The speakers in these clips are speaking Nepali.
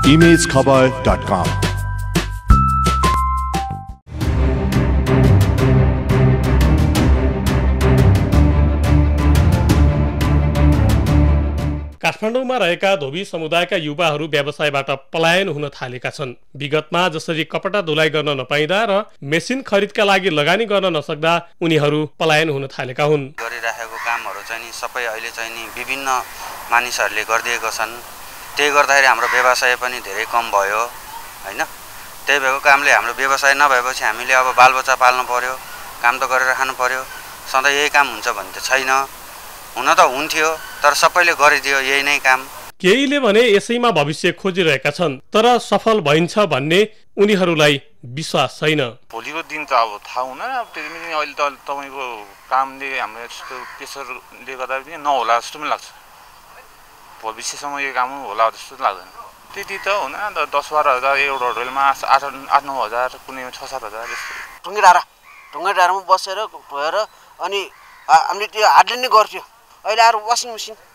imagekhabar.com। काठमाडौँमा रहेका धोबी समुदायका युवाहरू व्यवसायबाट पलायन हुन थालेका छन्। विगतमा जसरी कपडा धुलाइ गर्न नपाइँदा र मेसिन खरिदका लागि लगानी गर्न नसक्दा उनीहरू पलायन हुन थालेका हुन्। गरिराखेको कामहरू चाहिँ नि सबै अहिले चाहिँ नि विभिन्न मानिसहरूले गरिदिएका छन्। त्यही गर्दाखेरि हाम्रो व्यवसाय पनि धेरै कम भयो हैन। त्यही भएको कामले हाम्रो व्यवसाय नभएपछि हामीले अब बालबच्चा पाल्नु पर्यो, काम त गरेर खानु पर्यो। सधैँ यही काम हुन्छ भन्ने त छैन। हुन त हुन्थ्यो तर सबैले गरिदियो यही नै काम। केहीले भने यसैमा भविष्य खोजिरहेका छन् तर सफल भइन्छ भन्ने उनीहरूलाई विश्वास छैन। भोलिको दिन त अब थाहा हुँदैन। त्यसैले अहिले त तपाईको कामले हाम्रो यस्तो प्रेसरले गर्दा पनि नहोला जस्तो पनि लाग्छ। भविष्यसम्म यो काम होला जस्तो लाग्दैन। त्यति त हुन 10-12 हजार एउटा होटलमा 8-9 हजार कुनै 6-7 हजार जस्तो। ढुङ्गे डाँडामा बसेर भएर अनि हामीले त्यो हार्डले नै गर्थ्यो। अहिले आएर वासिङ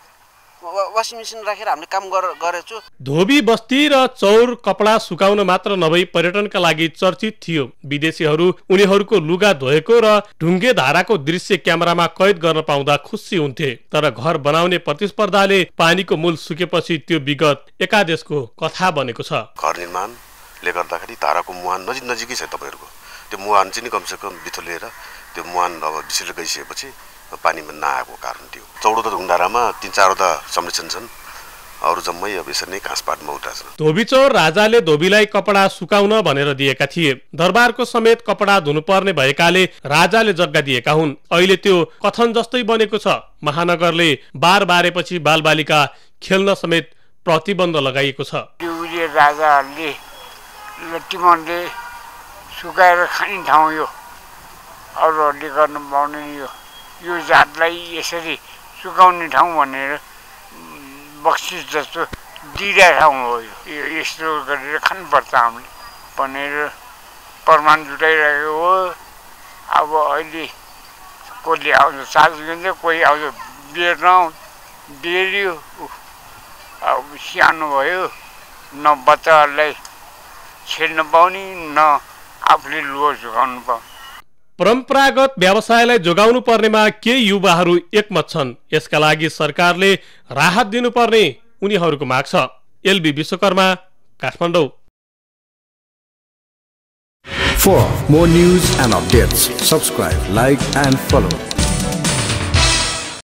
मेसिन राखेर हामीले काम गरेछु। धोबी बस्ती र चौर कपडा सुकाउन मात्र नभई पर्यटनका लागि चर्चित थियो। विदेशीहरू उनीहरूको लुगा धोएको र ढुङ्गे धाराको दृश्य क्यामेरामा कैद गर्न पाउँदा खुसी हुन्थे। तर घर बनाउने प्रतिस्पर्धाले पानीको मूल सुकेपछि त्यो विगत एकादेशको कथा बनेको छ। घर निर्माणले गर्दाखेरि धाराको मुहान नजिकै छ तपाईहरुको। त्यो मुहान चाहिँ नि कमसेकम बिथोलेर त्यो मुहान अब बिसले गइसकेपछि पानीमा नआएको कारण थियो। चौडो त ढुङ्गारामा 3-4वटा संरक्षण छन्। अरु जम्मै अब यसरी नै काँसपाटमा उठा छन्। धोबीचौर राजाले धोबीलाई कपडा सुकाउन भनेर दिएका थिए। दरबारको समेत कपडा धुनुपर्ने भएकाले राजाले जग्गा दिएका हुन्। अहिले त्यो कथन जस्तै बनेको छ। महानगरले बार बारेपछि बालबालिका खेल्न समेत प्रतिबन्ध लगाइएको छ। राजाहरूले लट्टीमनले सुकाएर खाने ठाउँ यो, अरूहरूले गर्न पाउने यो जातलाई यसरी सुकाउने ठाउँ भनेर बक्सिस जस्तो दिइरहेको ठाउँ हो। यो यस्तो गरेर खानुपर्छ हामीले भनेर प्रमाण जुटाइरहेको हो। अब अहिले कसले आउँछ सास दिन्छ, कोही आउँछ बेर्न बेरियो। अब सानो भयो, न बच्चाहरूलाई खेल्न पाउने न आफूले लुगा सुकाउनु पाउने। परम्परागत व्यवसायलाई जोगाउनु पर्नेमा के युवाहरू एकमत छन्। यसका लागि सरकारले राहत दिनुपर्ने उनीहरूको माग छ। LB Vishwakarma, Kathmandu. For more news and updates, subscribe, like and follow